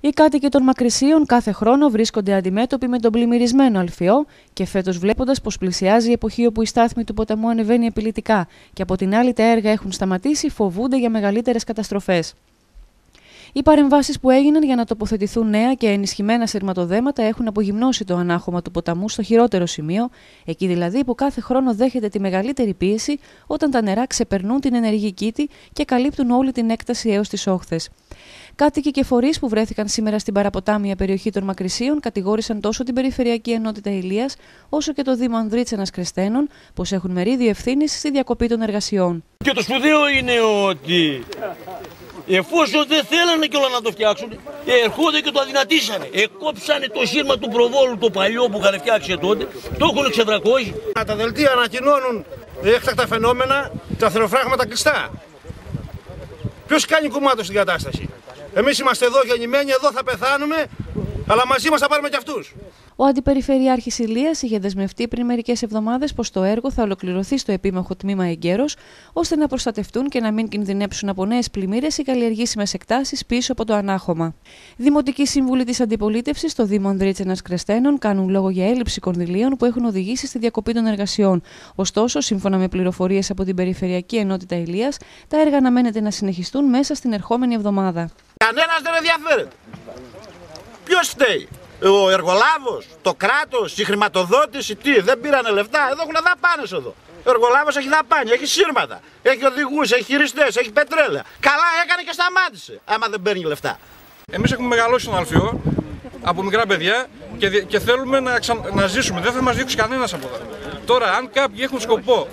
Οι κάτοικοι των Μακρυσίων κάθε χρόνο βρίσκονται αντιμέτωποι με τον πλημμυρισμένο Αλφιό και φέτος, βλέποντας πως πλησιάζει η εποχή όπου η στάθμη του ποταμού ανεβαίνει επιλυτικά και από την άλλη τα έργα έχουν σταματήσει, φοβούνται για μεγαλύτερες καταστροφές. Οι παρεμβάσεις που έγιναν για να τοποθετηθούν νέα και ενισχυμένα σειρματοδέματα έχουν απογυμνώσει το ανάχωμα του ποταμού στο χειρότερο σημείο, εκεί δηλαδή που κάθε χρόνο δέχεται τη μεγαλύτερη πίεση όταν τα νερά ξεπερνούν την ενεργή κήτη και καλύπτουν όλη την έκταση έως τις όχθες. Κάτοικοι και φορείς που βρέθηκαν σήμερα στην παραποτάμια περιοχή των Μακρυσίων κατηγόρησαν τόσο την Περιφερειακή Ενότητα Ηλίας όσο και το Δήμο Ανδρίτσενας Κρεστένων πως έχουν μερίδιο ευθύνης στη διακοπή των εργασιών. Και το σπουδαίο είναι ότι εφόσον δεν θέλανε κιόλα να το φτιάξουν, ερχόνται και το αδυνατήσανε. Εκόψανε το σύρμα του προβόλου το παλιό που είχαν φτιάξει τότε, το έχουν ξεβρακώσει. Τα δελτία ανακοινώνουν έκτακτα φαινόμενα, τα θεροφράγματα κλειστά. Ποιος κάνει κουμάντο στην κατάσταση? Εμείς είμαστε εδώ γεννημένοι, εδώ θα πεθάνουμε, αλλά μαζί μας θα πάρουμε κι αυτούς. Ο Αντιπεριφερειάρχης Ηλίας είχε δεσμευτεί πριν μερικές εβδομάδες πως το έργο θα ολοκληρωθεί στο επίμαχο τμήμα εγκαίρως, ώστε να προστατευτούν και να μην κινδυνέψουν από νέες πλημμύρες οι καλλιεργήσιμες εκτάσεις πίσω από το ανάχωμα. Δημοτικοί σύμβουλοι της αντιπολίτευσης στο Δήμο Ανδρίτσενας Κρεστένων κάνουν λόγο για έλλειψη κονδυλίων που έχουν οδηγήσει στη διακοπή των εργασιών. Ωστόσο, σύμφωνα με πληροφορίες από την Περιφερειακή Ενότητα Ηλίας, τα έργα αναμένεται να συνεχιστούν μέσα στην ερχόμενη εβδομάδα. Κανένας δεν ενδιαφέρεται. Ποιος φταίει? Ο εργολάβος, το κράτος, η χρηματοδότηση, τι, δεν πήρανε λεφτά? Εδώ έχουν δαπάνες εδώ. Ο εργολάβος έχει δαπάνη, έχει σύρματα, έχει οδηγούς, έχει χειριστές, έχει πετρέλαια. Καλά έκανε και σταμάτησε, άμα δεν παίρνει λεφτά. Εμείς έχουμε μεγαλώσει τον Αλφιό από μικρά παιδιά και θέλουμε να ζήσουμε. Δεν θα μας δείξει κανένας από εδώ. Τώρα, αν κάποιοι έχουν σκοπό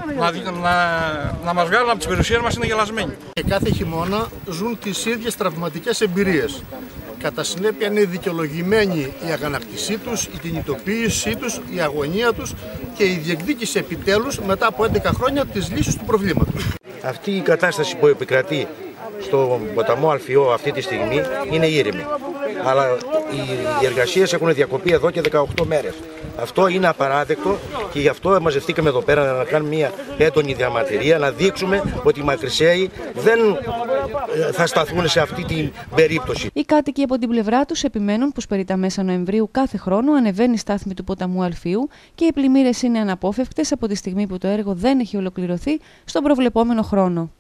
να μας βγάλουν από τις περιουσίες μας, είναι γελασμένοι. Και κάθε χειμώνα ζουν τις ίδιες τραυματικές εμπειρίες. Κατά συνέπεια είναι δικαιολογημένη η αγανακτησή τους, η κινητοποίησή τους, η αγωνία τους και η διεκδίκηση επιτέλους μετά από 11 χρόνια της λύσης του προβλήματος. Αυτή η κατάσταση που επικρατεί στο ποταμό Αλφιό αυτή τη στιγμή είναι ήρεμη. Αλλά οι εργασίες έχουν διακοπεί εδώ και 18 μέρες. Αυτό είναι απαράδεκτο και γι' αυτό μαζευτήκαμε εδώ πέρα να κάνουμε μια έντονη διαμαρτυρία, να δείξουμε ότι οι Μακρυσαίοι δεν θα σταθούν σε αυτή την περίπτωση. Οι κάτοικοι από την πλευρά τους επιμένουν πως περί τα μέσα Νοεμβρίου κάθε χρόνο ανεβαίνει η στάθμη του ποταμού Αλφιού και οι πλημμύρες είναι αναπόφευκτες από τη στιγμή που το έργο δεν έχει ολοκληρωθεί στον προβλεπόμενο χρόνο.